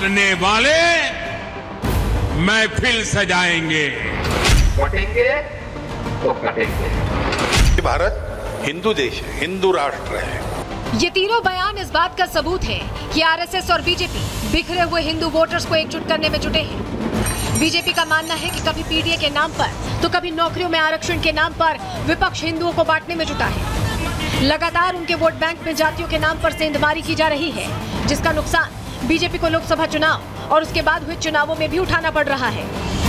बांटने वाले महफिल सजाएंगे, बटेंगे तो कटेंगे। भारत हिंदू देश है, हिंदू राष्ट्र है। ये तीनों बयान इस बात का सबूत है कि आरएसएस और बीजेपी बिखरे हुए हिंदू वोटर्स को एकजुट करने में जुटे हैं। बीजेपी का मानना है कि कभी पीडीए के नाम पर तो कभी नौकरियों में आरक्षण के नाम पर विपक्ष हिंदुओं को बांटने में जुटा है। लगातार उनके वोट बैंक में जातियों के नाम पर सेंधमारी की जा रही है, जिसका नुकसान बीजेपी को लोकसभा चुनाव और उसके बाद हुए चुनावों में भी उठाना पड़ रहा है।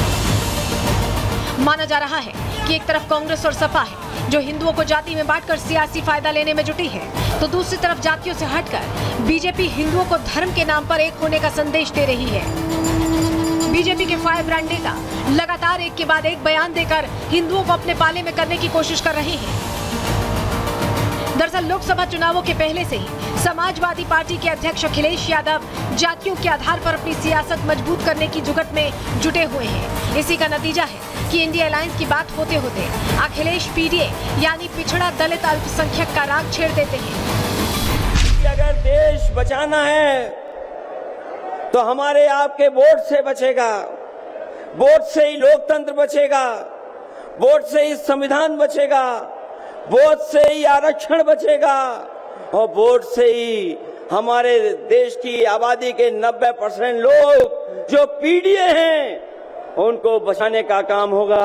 माना जा रहा है कि एक तरफ कांग्रेस और सपा है जो हिंदुओं को जाति में बांटकर सियासी फायदा लेने में जुटी है, तो दूसरी तरफ जातियों से हटकर बीजेपी हिंदुओं को धर्म के नाम पर एक होने का संदेश दे रही है। बीजेपी के फायर ब्रांड नेता लगातार एक के बाद एक बयान देकर हिंदुओं को अपने पाले में करने की कोशिश कर रहे हैं। दरअसल लोकसभा चुनावों के पहले से ही समाजवादी पार्टी के अध्यक्ष अखिलेश यादव जातियों के आधार पर अपनी सियासत मजबूत करने की जुगत में जुटे हुए हैं। इसी का नतीजा है कि इंडिया अलायंस की बात होते होते अखिलेश पीडीए यानी पिछड़ा दलित अल्पसंख्यक का राग छेड़ देते हैं। अगर देश बचाना है तो हमारे आपके वोट से बचेगा, वोट से ही लोकतंत्र बचेगा, वोट से ही संविधान बचेगा, वोट से ही आरक्षण बचेगा और वोट से ही हमारे देश की आबादी के 90% लोग जो पीडीए हैं उनको बचाने का काम होगा।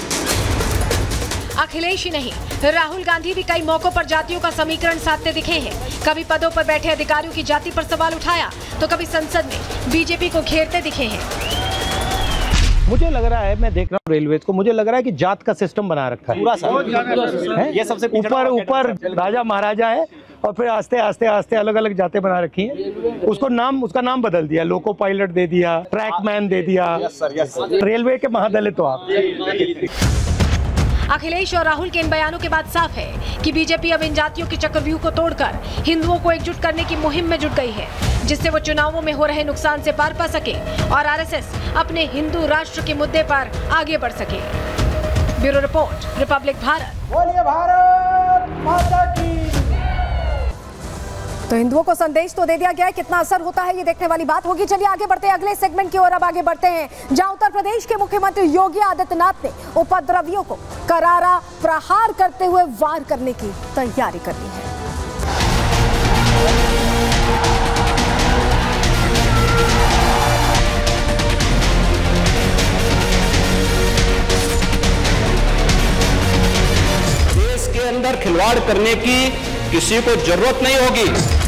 अखिलेश ही नहीं, राहुल गांधी भी कई मौकों पर जातियों का समीकरण साधते दिखे हैं। कभी पदों पर बैठे अधिकारियों की जाति पर सवाल उठाया तो कभी संसद में बीजेपी को घेरते दिखे हैं। मुझे लग रहा है, मैं देख रहा हूँ रेलवे को, मुझे लग रहा है कि जात का सिस्टम बना रखा है पूरा। ये सबसे ऊपर राजा महाराजा है और फिर आस्ते आस्ते आस्ते अलग अलग जातें बना रखी हैं। उसका नाम बदल दिया, लोको पायलट दे दिया, ट्रैकमैन दे दिया। रेलवे के महादलित तो आप। अखिलेश और राहुल के इन बयानों के बाद साफ है कि बीजेपी अब इन जातियों के चक्रव्यूह को तोड़कर हिंदुओं को एकजुट करने की मुहिम में जुट गई है, जिससे वो चुनावों में हो रहे नुकसान से पार पा सके और आरएसएस अपने हिंदू राष्ट्र के मुद्दे पर आगे बढ़ सके। Bureau report, Republic Bharat. बोलिए भारत माता की। तो हिंदुओं को संदेश तो दे दिया गया है, कितना असर होता है ये देखने वाली बात होगी। चलिए आगे बढ़ते हैं अगले सेगमेंट की ओर। अब आगे बढ़ते हैं जहां उत्तर प्रदेश के मुख्यमंत्री योगी आदित्यनाथ ने उपद्रवियों को करारा प्रहार करते हुए वार करने की तैयारी कर ली है। देश के अंदर खिलवाड़ करने की किसी को जरूरत नहीं होगी।